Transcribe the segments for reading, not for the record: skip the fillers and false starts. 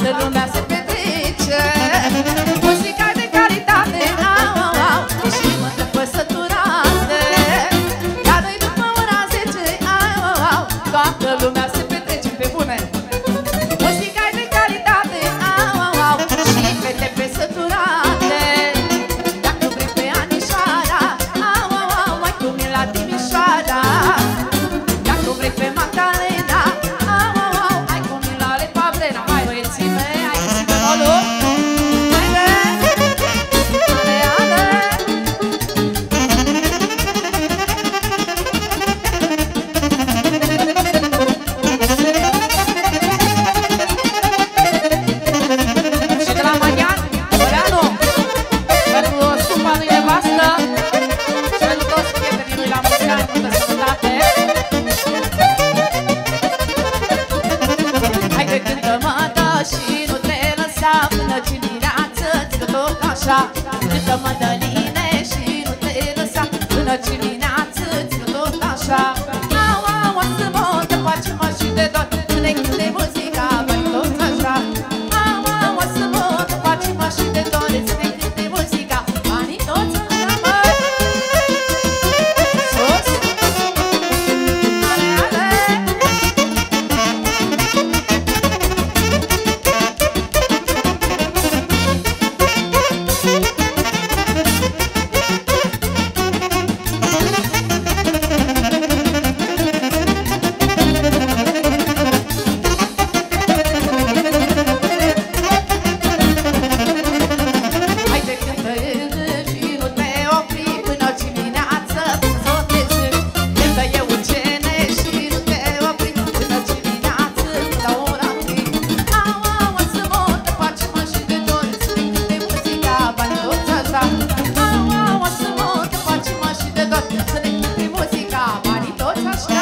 lumea se petrece. Muzica de calitate, au, au, au, și mă dă săturate. Iar noi după ora 10, au, au, au, toată lumea se petrece pe bune. Muzica de calitate, au, au, au, și fete pe săturate. Dacă vrei pe Anișoara, au, au, au, mai cum e la Timișoara. Dacă vrei pe Magdalena, au, au, au, hai cum e la Lepabrena. Hai băieții mei, hai să ținem o lup. Haide, ale, ale. Și de la Marian, Băleanu, pentru supa lui nevastă și pentru toți prietenii lui la mulți ani, multă sănătate. Haide cântă-mă, dă și nu te lăsa până dimineață, ți-că tot așa. Cântă-mă, Dăline, și nu te lăsa până dimineață, ți-că tot așa. Au, au, o să mă, te faci-mă și de tot, când-i cânte muzica, băi tot așa. Au, au, o să mă, te faci-mă și de tot, când-i cânte muzica, banii toți așa, băi. Sus! Ale, ale! Haide cântă și nu te opri până dimineață, până s-o trezi. Cântă eu Eugene și nu te opri până dimineață, până la ora 3. Au, au, o să mă, te faci-mă și de tot, să-mi cânte muzica, banii toți așa. Au, au, o să mă, te faci-mă și de tot, să-mi cânte muzica, banii toți așa.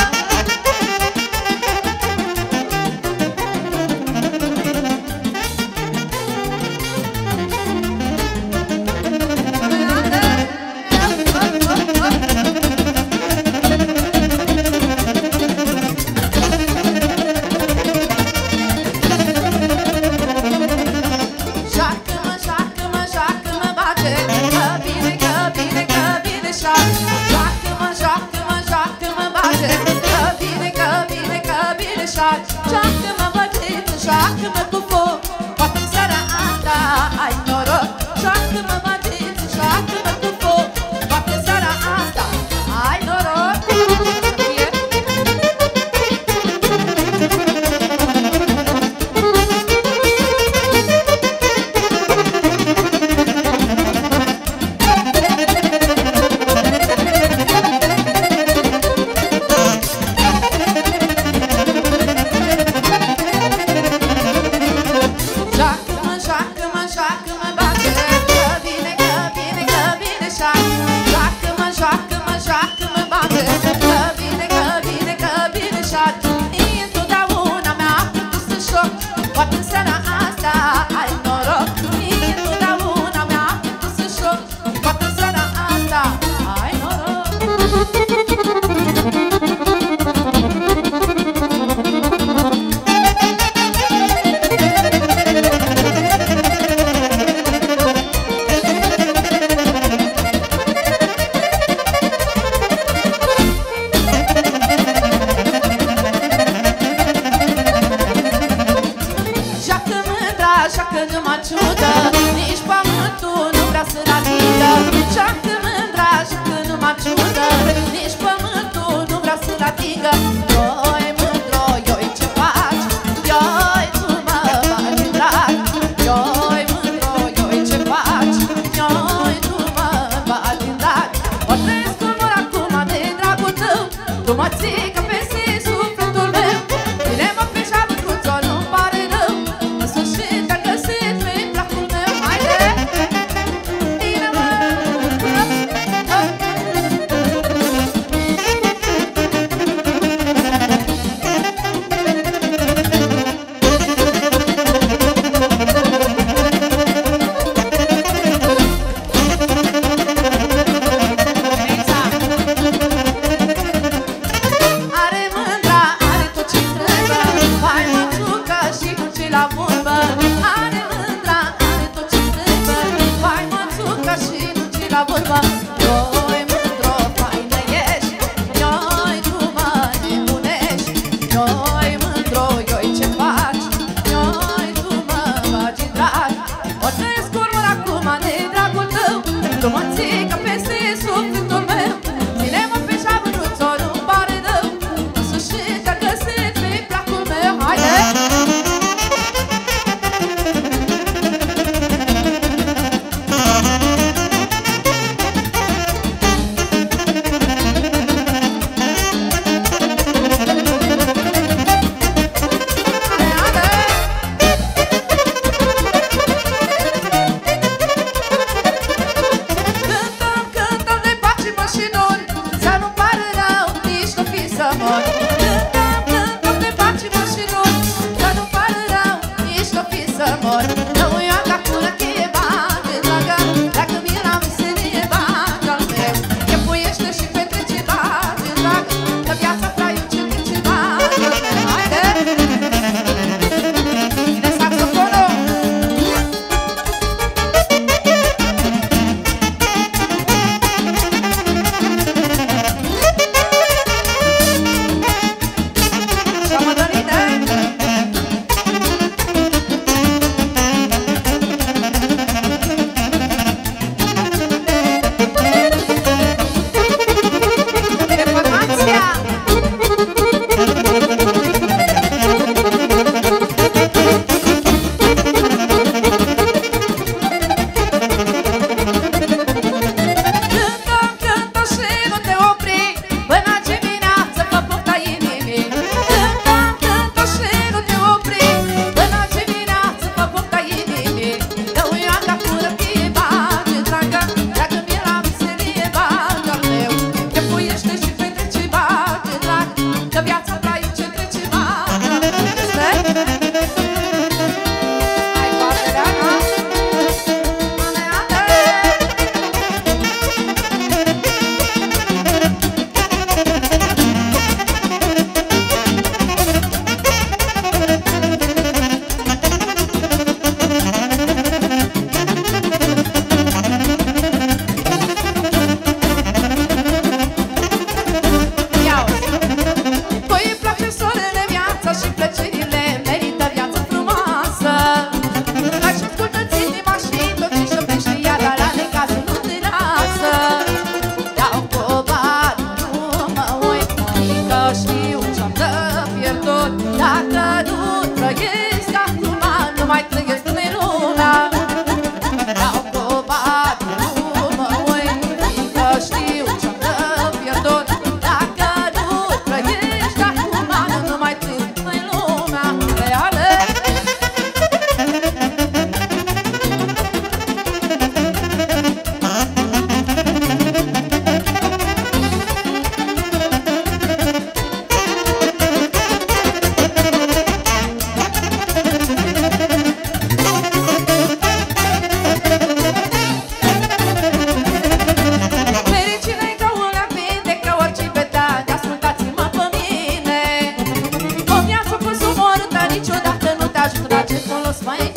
Joacă-mă, joacă-mă, joacă-mă, bate, că bine, că bine, că bine șoară. Joacă-mă, joacă-mă, joacă-mă, bate, că bine, că bine, că bine șoară. Joacă-mă, bătiță, joacă-mă cu foc, poate în seara asta ai noroc. Joacă-mă, bătiță, joacă-mă cu foc, poate în seara asta ai noroc. Joacă-mă, joacă-mă, joacă-mă, bate, că bine, că bine, că bine șoară. Joacă-mă, joacă-mă, joacă-mă, bate, că bine, că bine, că bine șoară. Mie întotdeauna mi-a plăcut să joc, poate în seara asta ai noroc. Mie întotdeauna mi-a plăcut să joc, poate în seara asta ai noroc. Joacă mândra, joacă numai ciudă, nici pământul nu vrea să-l atingă. Joacă mândra, joacă numai ciudă, nici pământul nu vrea să-l atingă. Ioi mândro, ioi ce faci? Ioi tu mă bagi drag. Ioi mândro, ioi ce faci? Ioi tu mă bagi drag. O trăiesc omor acum de dragul tău, tu mă ții ca peste sufletul meu. Ține-mă pe șabă cruțo, nu-mi pare rău, în sfârșit te-am găsit pe placul meu. Haide! Ține-mă! Vai